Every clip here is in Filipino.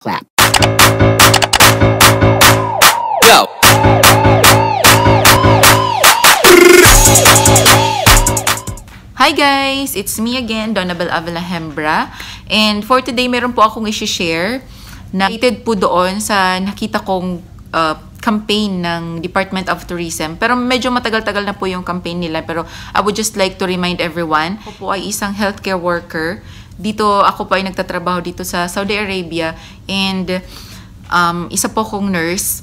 Clap. Yo. Hi guys! It's me again, Donabel Avila Hembra. And for today, meron po akong i-share na related po doon sa nakita kong campaign ng Department of Tourism. Pero medyo matagal-tagal na po yung campaign nila. Pero I would just like to remind everyone, ako po ay isang healthcare worker. Dito, ako po ay nagtatrabaho dito sa Saudi Arabia. And isa po akong nurse.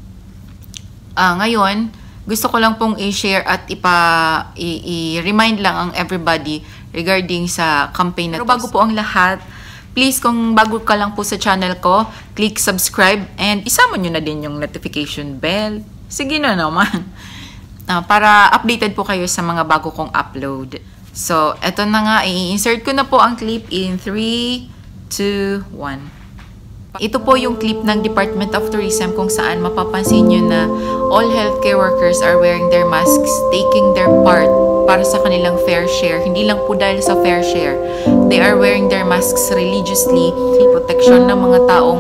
Ngayon, gusto ko lang pong i-share at i-remind lang ang everybody regarding sa campaign na to. Pero bago po ang lahat, please kung bago ka lang po sa channel ko, click subscribe and isama nyo na din yung notification bell. Sige na naman. Para updated po kayo sa mga bago kong upload. So, eto na nga, i-insert ko na po ang clip in 3, 2, 1. Ito po yung clip ng Department of Tourism kung saan mapapansin nyo na all healthcare workers are wearing their masks, taking their part para sa kanilang fair share. Hindi lang po dahil sa fair share. They are wearing their masks religiously, protection ng mga taong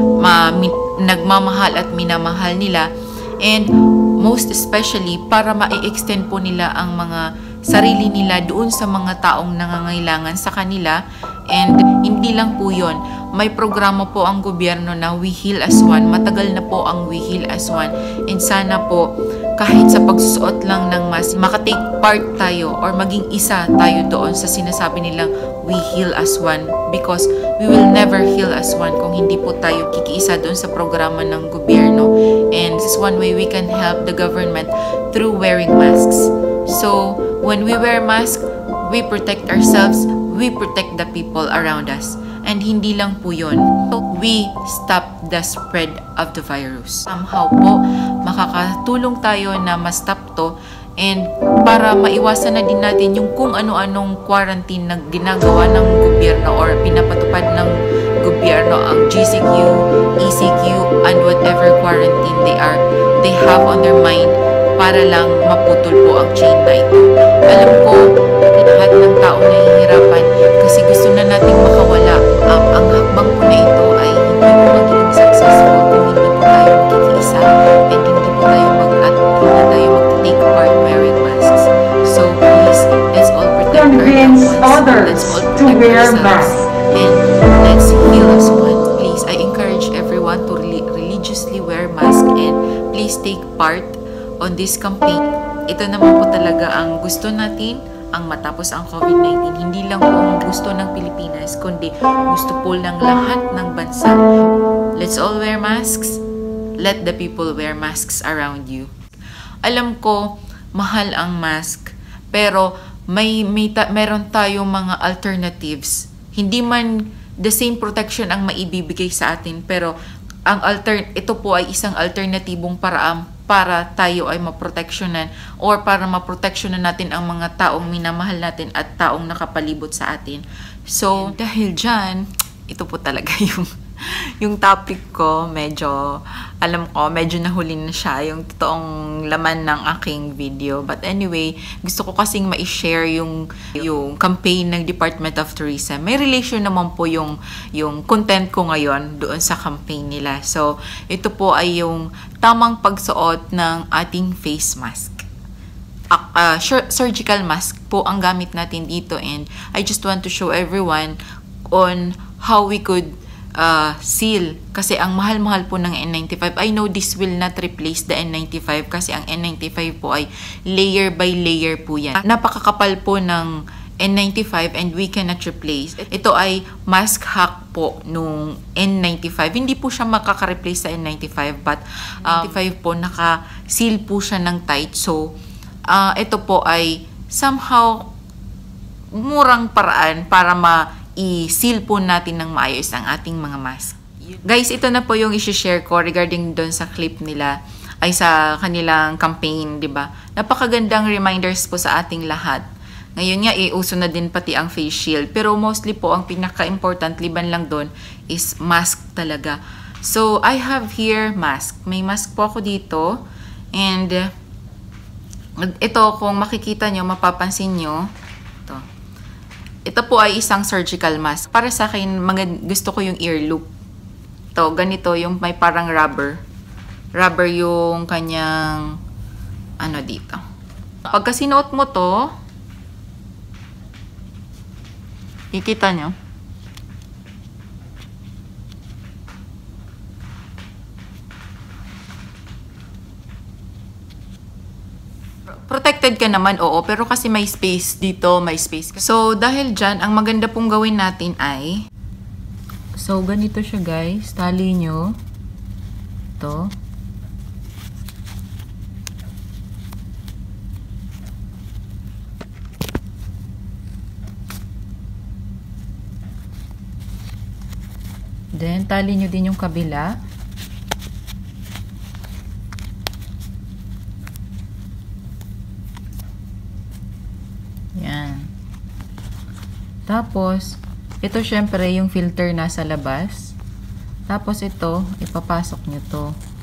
nagmamahal at minamahal nila. And most especially, para ma-extend po nila ang mga sarili nila doon sa mga taong nangangailangan sa kanila. And hindi lang po yun. May programa po ang gobyerno na We Heal as One. Matagal na po ang We Heal as One. And sana po, kahit sa pagsusuot lang ng mask, makatake part tayo or maging isa tayo doon sa sinasabi nilang We Heal as One. Because we will never heal as one kung hindi po tayo kikiisa doon sa programa ng gobyerno. And this is one way we can help the government through wearing masks. So, when we wear masks, we protect ourselves, we protect the people around us. And hindi lang po yun, we stop the spread of the virus. Somehow po, makakatulong tayo na ma-stop to and para maiwasan na din natin yung kung ano-anong quarantine na ginagawa ng gobyerno or pinapatupad ng gobyerno, ang GCQ, ECQ, and whatever quarantine they have on their mind para lang maputol po ang chain na ito. Alam ko, lahat ng tao nahihirapan kasi gusto na nating makawala. Ang hakbang po na ito ay hindi po magiging successful kung hindi po tayo magkikiisa and hindi po tayo mag-take part wearing masks. So please, let's all protect our loved ones. Let's all protect ourselves. And let's heal as one. Please, I encourage everyone to religiously wear mask and please take part on this campaign. Ito naman po talaga ang gusto natin, ang matapos ang COVID-19. Hindi lang po ang gusto ng Pilipinas, kundi gusto po ng lahat ng bansa. Let's all wear masks. Let the people wear masks around you. Alam ko, mahal ang mask, pero meron tayong mga alternatives. Hindi man the same protection ang maibibigay sa atin, pero ito po ay isang alternatibong paraan para tayo ay maproteksyonan or para maproteksyonan natin ang mga taong minamahal natin at taong nakapalibot sa atin. So, dahil dyan, ito po talaga yung topic ko. Alam ko, medyo nahuli na siya yung totoong laman ng aking video. But anyway, gusto ko kasing ma-share yung campaign ng Department of Tourism. May relation naman po yung content ko ngayon doon sa campaign nila. So, ito po ay yung tamang pagsuot ng ating face mask. Surgical mask po ang gamit natin dito. And I just want to show everyone on how we could seal. Kasi ang mahal-mahal po ng N95. I know this will not replace the N95 kasi ang N95 po ay layer by layer po yan. Napakakapal po ng N95 and we cannot replace. Ito ay mask hack po nung N95. Hindi po siya makaka-replace sa N95 but N95 po naka-seal po siya ng tight. So, ito po ay somehow murang paraan para i-seal po natin ng maayos ang ating mga mask. Guys, ito na po yung i-share ko regarding doon sa clip nila ay sa kanilang campaign, di ba? Napakagandang reminders po sa ating lahat. Ngayon nga, uso na din pati ang face shield. Pero mostly po, ang pinaka-important, liban lang doon, is mask talaga. So, I have here mask. May mask po ako dito. And, ito, kung makikita nyo, mapapansin nyo, ito po ay isang surgical mask. Para sa akin, gusto ko yung ear loop. ito, ganito, yung may parang rubber. Rubber yung kanyang, ano dito. Pagka sinuot mo to, ikita nyo. Protected ka naman, oo, pero kasi may space dito, may space. So, dahil dyan, ang maganda pong gawin natin ay, so, ganito siya guys, tali nyo, ito, then, tali nyo din yung kabila. Yan. Tapos, ito syempre yung filter nasa labas. Tapos ito, ipapasok nyo to.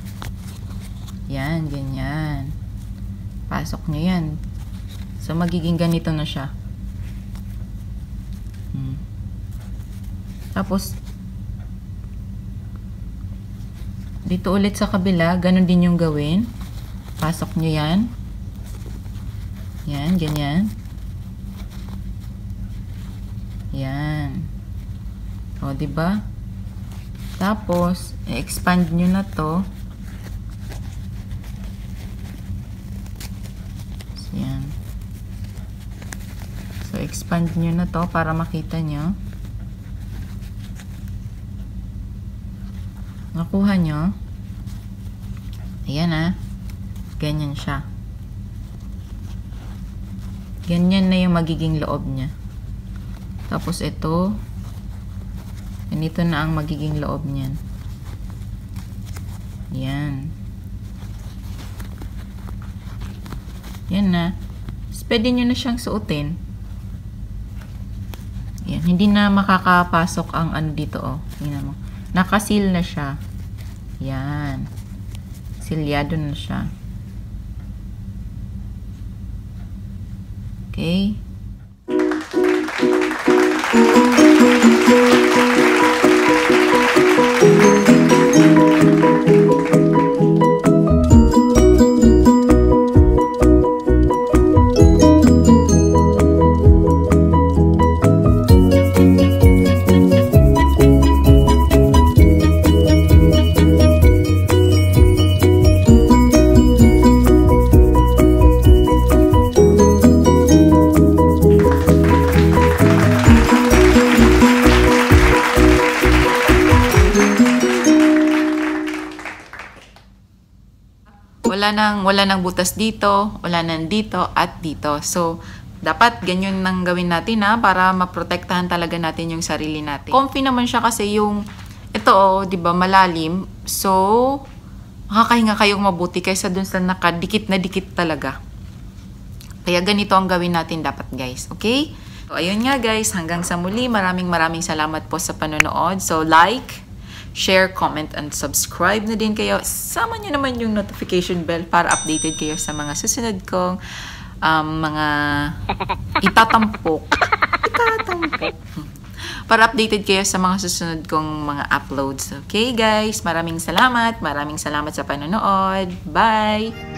Yan, ganyan. Pasok nyo yan. So, magiging ganito na siya. Tapos, dito ulit sa kabila, ganun din yung gawin. Pasok nyo yan. Yan, ganyan. Yan. O, diba? Tapos, i-expand nyo na to. So, yan. So, expand nyo na to para makita nyo. Nakuha nyo. Ayan ah. Ganyan siya. Ganyan na yung magiging loob niya. Tapos ito, ganito na ang magiging loob niyan. Yan. Yan na. Pwede nyo na siyang suotin. Yan. Hindi na makakapasok ang ano dito, oh. Tingnan mo. Nakasil na siya. Yan. Silyado na siya. Okay. Wala nang butas dito, wala nang dito at dito. So, dapat ganyan nang gawin natin para maprotektahan talaga natin yung sarili natin. Comfy naman siya kasi yung ito, oh, 'di ba, malalim. So, makakahinga kayong mabuti kaysa dun sa nakadikit na dikit talaga. Kaya ganito ang gawin natin dapat, guys. Okay? So, ayun nga guys, hanggang sa muli. Maraming salamat po sa panonood. So, like, share, comment, and subscribe na din kayo. Sama nyo naman yung notification bell para updated kayo sa mga susunod kong mga itatampok. Para updated kayo sa mga susunod kong mga uploads. Okay guys, maraming salamat sa panonood. Bye!